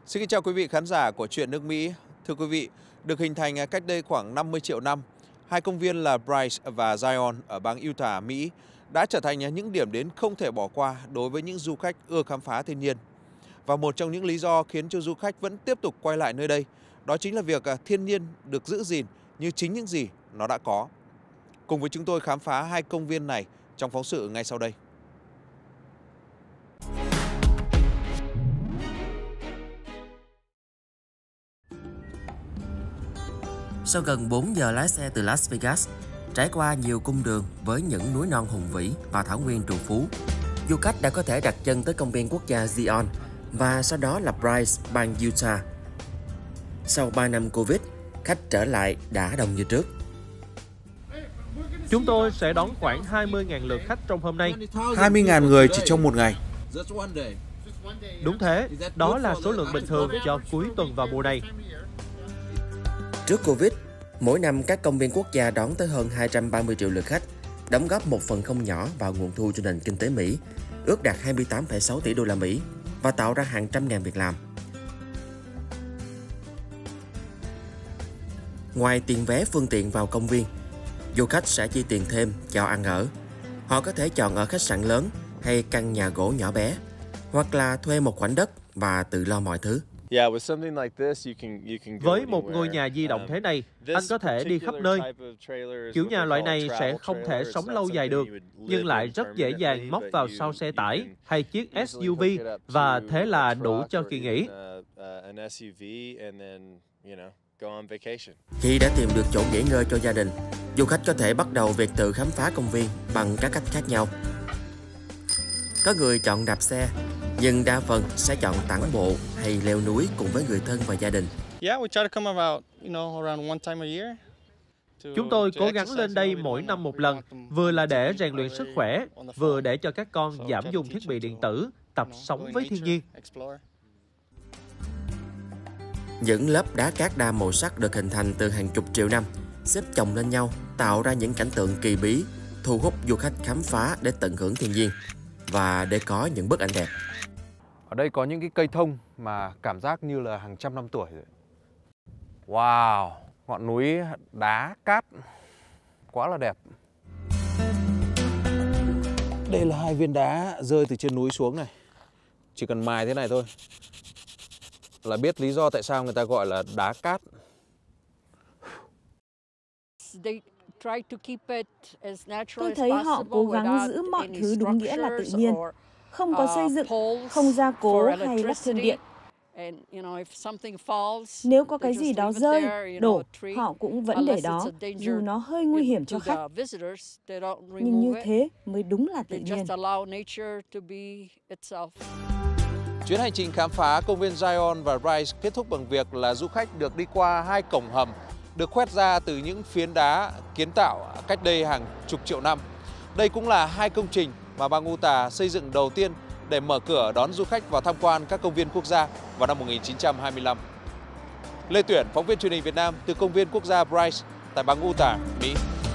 Xin kính chào quý vị khán giả của Chuyện nước Mỹ. Thưa quý vị, được hình thành cách đây khoảng 50 triệu năm, hai công viên là Bryce và Zion ở bang Utah, Mỹ đã trở thành những điểm đến không thể bỏ qua đối với những du khách ưa khám phá thiên nhiên. Và một trong những lý do khiến cho du khách vẫn tiếp tục quay lại nơi đây, đó chính là việc thiên nhiên được giữ gìn như chính những gì nó đã có. Cùng với chúng tôi khám phá hai công viên này trong phóng sự ngay sau đây. Sau gần 4 giờ lái xe từ Las Vegas, trải qua nhiều cung đường với những núi non hùng vĩ và thảo nguyên trù phú, du khách đã có thể đặt chân tới công viên quốc gia Zion và sau đó là Bryce, bang Utah. Sau 3 năm Covid, khách trở lại đã đông như trước. Chúng tôi sẽ đón khoảng 20.000 lượt khách trong hôm nay. 20.000 người chỉ trong một ngày. Đúng thế, đó là số lượng bình thường cho cuối tuần vào mùa này. Trước Covid, mỗi năm các công viên quốc gia đón tới hơn 230 triệu lượt khách, đóng góp một phần không nhỏ vào nguồn thu cho nền kinh tế Mỹ, ước đạt 28,6 tỷ đô la Mỹ và tạo ra hàng trăm ngàn việc làm. Ngoài tiền vé phương tiện vào công viên, du khách sẽ chi tiền thêm cho ăn ở. Họ có thể chọn ở khách sạn lớn hay căn nhà gỗ nhỏ bé, hoặc là thuê một khoảnh đất và tự lo mọi thứ. Với một ngôi nhà di động thế này, anh có thể đi khắp nơi. Kiểu nhà loại này sẽ không thể sống lâu dài được, nhưng lại rất dễ dàng móc vào sau xe tải hay chiếc SUV và thế là đủ cho kỳ nghỉ. Khi đã tìm được chỗ nghỉ ngơi cho gia đình, du khách có thể bắt đầu việc tự khám phá công viên bằng các cách khác nhau. Có người chọn đạp xe, nhưng đa phần sẽ chọn tản bộ hay leo núi cùng với người thân và gia đình. Chúng tôi cố gắng lên đây mỗi năm một lần, vừa là để rèn luyện sức khỏe, vừa để cho các con giảm dùng thiết bị điện tử, tập sống với thiên nhiên. Những lớp đá cát đa màu sắc được hình thành từ hàng chục triệu năm, xếp chồng lên nhau, tạo ra những cảnh tượng kỳ bí, thu hút du khách khám phá để tận hưởng thiên nhiên và để có những bức ảnh đẹp. Ở đây có những cái cây thông mà cảm giác như là hàng trăm năm tuổi rồi. Wow, ngọn núi đá cát quá là đẹp. Đây là hai viên đá rơi từ trên núi xuống này. Chỉ cần mài thế này thôi là biết lý do tại sao người ta gọi là đá cát. Tôi thấy họ cố gắng giữ mọi thứ đúng nghĩa là tự nhiên, không có xây dựng, không gia cố hay lắp thêm điện. Nếu có cái gì đó rơi, đổ, họ cũng vẫn để đó, dù nó hơi nguy hiểm cho khách. Nhưng như thế mới đúng là tự nhiên. Chuyến hành trình khám phá công viên Zion và Bryce kết thúc bằng việc là du khách được đi qua hai cổng hầm được khoét ra từ những phiến đá kiến tạo cách đây hàng chục triệu năm. Đây cũng là hai công trình mà bang Utah xây dựng đầu tiên để mở cửa đón du khách vào tham quan các công viên quốc gia vào năm 1925. Lê Tuyển, phóng viên truyền hình Việt Nam từ công viên quốc gia Bryce tại bang Utah, Mỹ.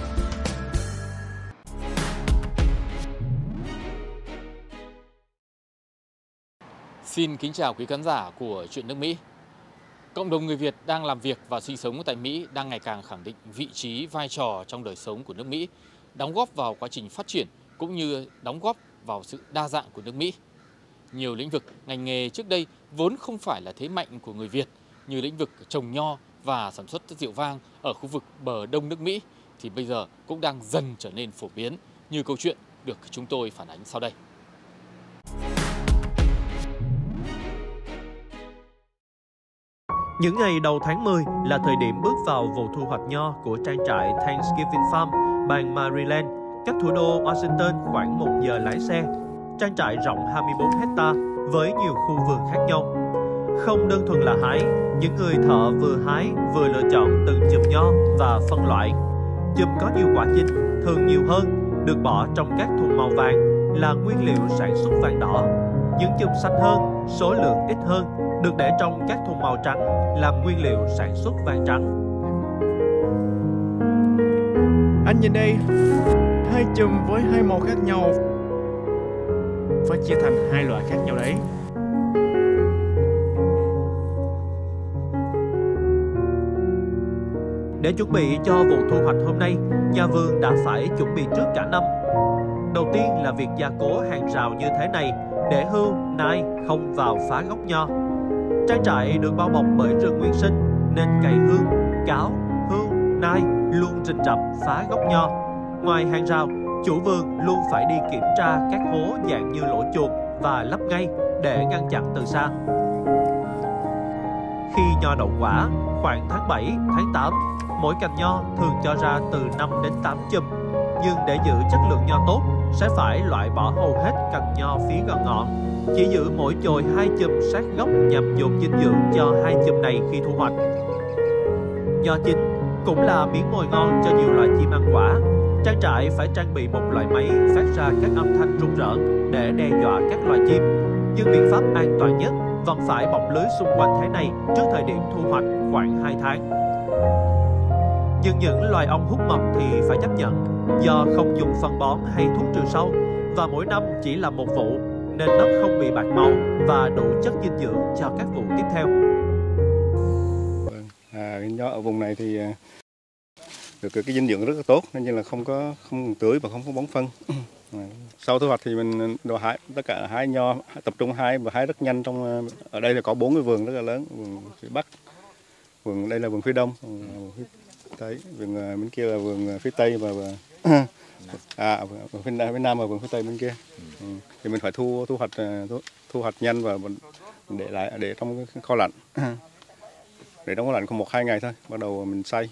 Xin kính chào quý khán giả của Chuyện nước Mỹ. Cộng đồng người Việt đang làm việc và sinh sống tại Mỹ đang ngày càng khẳng định vị trí, vai trò trong đời sống của nước Mỹ, đóng góp vào quá trình phát triển cũng như đóng góp vào sự đa dạng của nước Mỹ. Nhiều lĩnh vực, ngành nghề trước đây vốn không phải là thế mạnh của người Việt như lĩnh vực trồng nho và sản xuất rượu vang ở khu vực bờ đông nước Mỹ thì bây giờ cũng đang dần trở nên phổ biến như câu chuyện được chúng tôi phản ánh sau đây. Những ngày đầu tháng 10 là thời điểm bước vào vụ thu hoạch nho của trang trại Thanksgiving Farm, bang Maryland, cách thủ đô Washington khoảng 1 giờ lái xe. Trang trại rộng 24 hecta với nhiều khu vườn khác nhau. Không đơn thuần là hái, những người thợ vừa hái vừa lựa chọn từng chùm nho và phân loại. Chùm có nhiều quả chín, thường nhiều hơn, được bỏ trong các thùng màu vàng là nguyên liệu sản xuất vàng đỏ. Những chùm xanh hơn, số lượng ít hơn, được để trong các thùng màu trắng làm nguyên liệu sản xuất vàng trắng. Anh nhìn đây, hai chùm với hai màu khác nhau, phải chia thành hai loại khác nhau đấy. Để chuẩn bị cho vụ thu hoạch hôm nay, nhà vườn đã phải chuẩn bị trước cả năm. Đầu tiên là việc gia cố hàng rào như thế này để hươu, nai không vào phá gốc nho. Trang trại được bao bọc bởi rừng nguyên sinh nên cày hương, cáo, hươu, nai luôn rình rập phá gốc nho. Ngoài hàng rào, chủ vườn luôn phải đi kiểm tra các hố dạng như lỗ chuột và lấp ngay để ngăn chặn từ xa. Khi nho đậu quả, khoảng tháng 7, tháng 8, mỗi cành nho thường cho ra từ 5 đến 8 chùm. Nhưng để giữ chất lượng nho tốt, sẽ phải loại bỏ hầu hết cành nho phía gần ngọn. Chỉ giữ mỗi chồi 2 chùm sát gốc nhằm dồn dinh dưỡng cho 2 chùm này khi thu hoạch. Nho chín cũng là miếng mồi ngon cho nhiều loài chim ăn quả. Trang trại phải trang bị một loại máy phát ra các âm thanh rung rợn để đe dọa các loài chim. Nhưng biện pháp an toàn nhất vẫn phải bọc lưới xung quanh thế này trước thời điểm thu hoạch khoảng 2 tháng. Nhưng những loài ong hút mật thì phải chấp nhận, do không dùng phân bón hay thuốc trừ sâu và mỗi năm chỉ là một vụ nên đất không bị bạc màu và đủ chất dinh dưỡng cho các vụ tiếp theo. Nho ở vùng này thì được cái dinh dưỡng rất là tốt nên là không tưới và không có bón phân. Sau thu hoạch thì mình đồ hái tất cả hái nho, tập trung hái và hái rất nhanh. Ở đây là có 4 cái vườn rất là lớn, vườn phía Bắc, vườn đây là vườn phía Đông, vườn phía Tây, vườn bên kia là vườn phía Tây và vườn phía Nam và vườn phía Tây bên kia. Thì mình phải thu hoạch nhanh và để trong cái kho lạnh. Để trong kho lạnh không 1-2 ngày thôi, bắt đầu mình xay.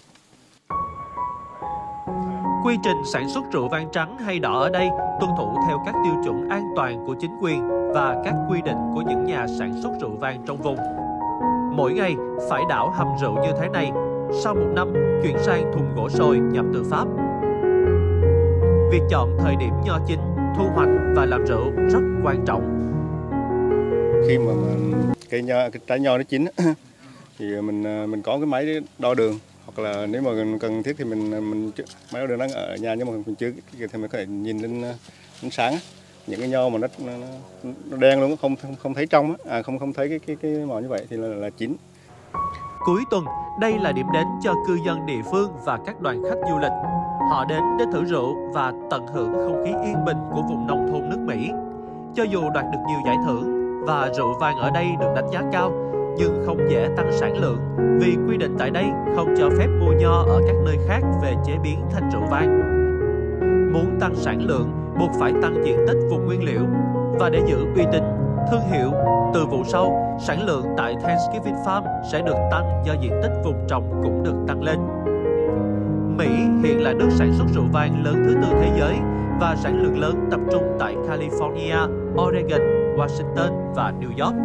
Quy trình sản xuất rượu vang trắng hay đỏ ở đây tuân thủ theo các tiêu chuẩn an toàn của chính quyền và các quy định của những nhà sản xuất rượu vang trong vùng. Mỗi ngày phải đảo hầm rượu như thế này, sau 1 năm chuyển sang thùng gỗ sồi nhập từ Pháp. Việc chọn thời điểm nho chín, thu hoạch và làm rượu rất quan trọng. Khi mà cái trái nho nó chín thì mình có cái máy đo đường, hoặc là nếu mà cần thiết thì mình máy đo đường đang ở nhà nhưng mà mình chưa thì mình có thể nhìn lên ánh sáng những cái nho mà nó đen luôn, không thấy trong không thấy cái màu như vậy thì là chín. Cuối tuần, đây là điểm đến cho cư dân địa phương và các đoàn khách du lịch. Họ đến để thử rượu và tận hưởng không khí yên bình của vùng nông thôn nước Mỹ. Cho dù đoạt được nhiều giải thưởng và rượu vang ở đây được đánh giá cao, nhưng không dễ tăng sản lượng vì quy định tại đây không cho phép mua nho ở các nơi khác về chế biến thành rượu vang. Muốn tăng sản lượng, buộc phải tăng diện tích vùng nguyên liệu. Và để giữ uy tín, thương hiệu, từ vụ sau, sản lượng tại Thanksgiving Farm sẽ được tăng do diện tích vùng trồng cũng được tăng lên. Mỹ hiện là nước sản xuất rượu vang lớn thứ 4 thế giới và sản lượng lớn tập trung tại California, Oregon, Washington và New York.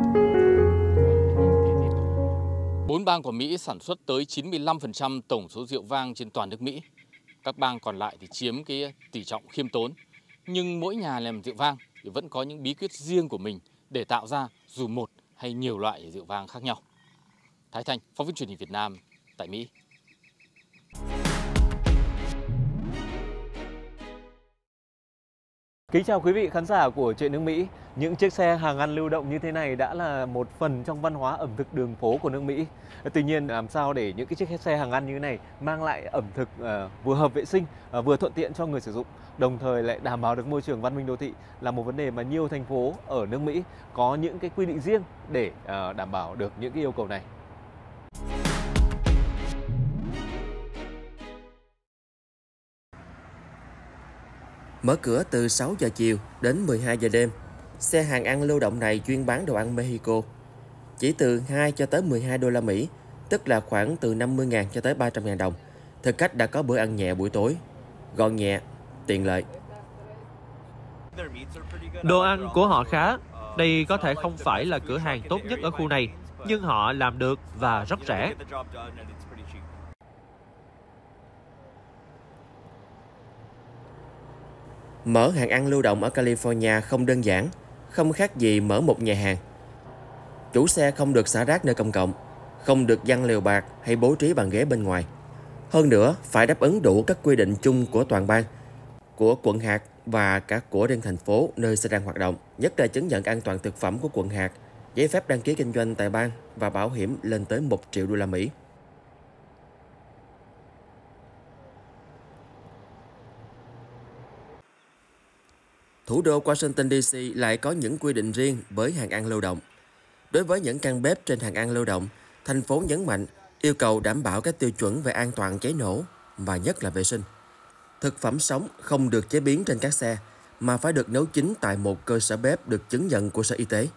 4 bang của Mỹ sản xuất tới 95% tổng số rượu vang trên toàn nước Mỹ. Các bang còn lại thì chiếm cái tỷ trọng khiêm tốn. Nhưng mỗi nhà làm rượu vang thì vẫn có những bí quyết riêng của mình để tạo ra dù một hay nhiều loại rượu vang khác nhau. Thái Thanh, phóng viên truyền hình Việt Nam tại Mỹ. Kính chào quý vị khán giả của Chuyện nước Mỹ. Những chiếc xe hàng ăn lưu động như thế này đã là một phần trong văn hóa ẩm thực đường phố của nước Mỹ. Tuy nhiên làm sao để những cái chiếc xe hàng ăn như thế này mang lại ẩm thực vừa hợp vệ sinh, vừa thuận tiện cho người sử dụng, đồng thời lại đảm bảo được môi trường văn minh đô thị là một vấn đề mà nhiều thành phố ở nước Mỹ có những cái quy định riêng để đảm bảo được những cái yêu cầu này. Mở cửa từ 6 giờ chiều đến 12 giờ đêm, xe hàng ăn lưu động này chuyên bán đồ ăn Mexico. Chỉ từ 2 cho tới 12 đô la Mỹ, tức là khoảng từ 50.000 cho tới 300.000 đồng. Thực khách đã có bữa ăn nhẹ buổi tối, gọn nhẹ, tiện lợi. Đồ ăn của họ khá. Đây có thể không phải là cửa hàng tốt nhất ở khu này, nhưng họ làm được và rất rẻ. Mở hàng ăn lưu động ở California không đơn giản, không khác gì mở một nhà hàng. Chủ xe không được xả rác nơi công cộng, không được giăng lều bạt hay bố trí bàn ghế bên ngoài. Hơn nữa, phải đáp ứng đủ các quy định chung của toàn bang, của quận hạt và cả của riêng thành phố nơi sẽ đang hoạt động, nhất là chứng nhận an toàn thực phẩm của quận hạt, giấy phép đăng ký kinh doanh tại bang và bảo hiểm lên tới 1 triệu đô la Mỹ. Thủ đô Washington DC lại có những quy định riêng với hàng ăn lưu động. Đối với những căn bếp trên hàng ăn lưu động, thành phố nhấn mạnh yêu cầu đảm bảo các tiêu chuẩn về an toàn cháy nổ và nhất là vệ sinh. Thực phẩm sống không được chế biến trên các xe mà phải được nấu chín tại một cơ sở bếp được chứng nhận của Sở Y tế.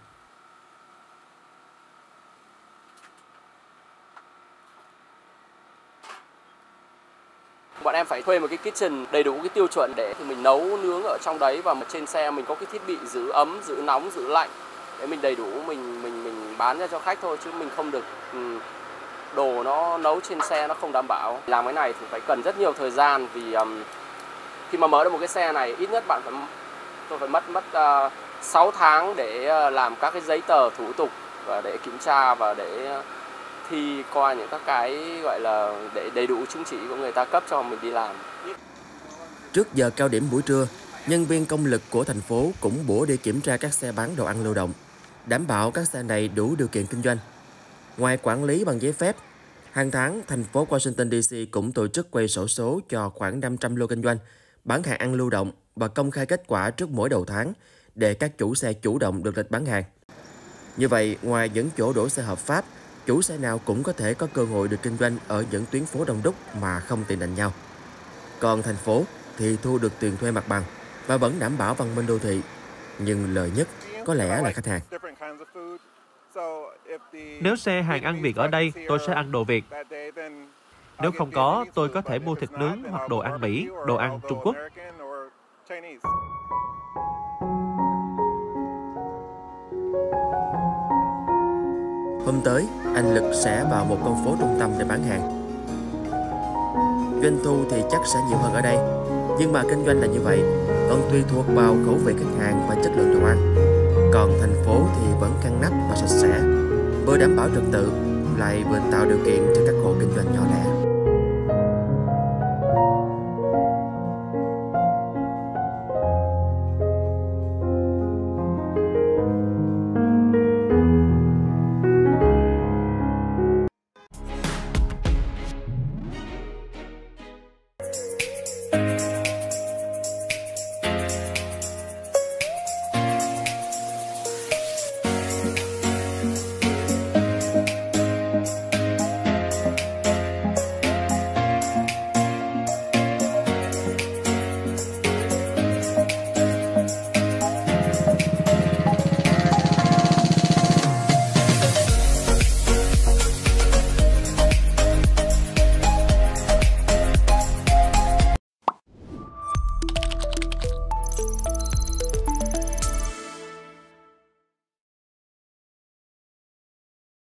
Bọn em phải thuê một cái kitchen đầy đủ cái tiêu chuẩn để thì mình nấu nướng ở trong đấy, và trên xe mình có cái thiết bị giữ ấm, giữ nóng, giữ lạnh để mình đầy đủ mình bán ra cho khách thôi, chứ mình không được đồ nó nấu trên xe nó không đảm bảo. Làm cái này thì phải cần rất nhiều thời gian, vì khi mà mở được một cái xe này ít nhất tôi phải mất 6 tháng để làm các cái giấy tờ thủ tục và để kiểm tra và để thi qua những các cái gọi là để đầy đủ chứng chỉ của người ta cấp cho mình đi làm. Trước giờ cao điểm buổi trưa, nhân viên công lực của thành phố cũng bủa đi kiểm tra các xe bán đồ ăn lưu động, đảm bảo các xe này đủ điều kiện kinh doanh. Ngoài quản lý bằng giấy phép, hàng tháng thành phố Washington DC cũng tổ chức quay sổ số cho khoảng 500 lô kinh doanh bán hàng ăn lưu động và công khai kết quả trước mỗi đầu tháng để các chủ xe chủ động được lịch bán hàng. Như vậy, ngoài những chỗ đổ xe hợp pháp, chủ xe nào cũng có thể có cơ hội được kinh doanh ở những tuyến phố đông đúc mà không tiền đành nhau. Còn thành phố thì thu được tiền thuê mặt bằng và vẫn đảm bảo văn minh đô thị, nhưng lợi nhất có lẽ là khách hàng. Nếu xe hàng ăn Việt ở đây, tôi sẽ ăn đồ Việt. Nếu không có, tôi có thể mua thịt nướng hoặc đồ ăn Mỹ, đồ ăn Trung Quốc. Hôm tới, anh Lực sẽ vào một con phố trung tâm để bán hàng. Doanh thu thì chắc sẽ nhiều hơn ở đây, nhưng mà kinh doanh là như vậy, còn tùy thuộc vào khẩu vị khách hàng và chất lượng đồ ăn. Còn thành phố thì vẫn ngăn nắp và sạch sẽ, vừa đảm bảo trật tự, lại vừa tạo điều kiện cho các hộ kinh doanh nhỏ lẻ.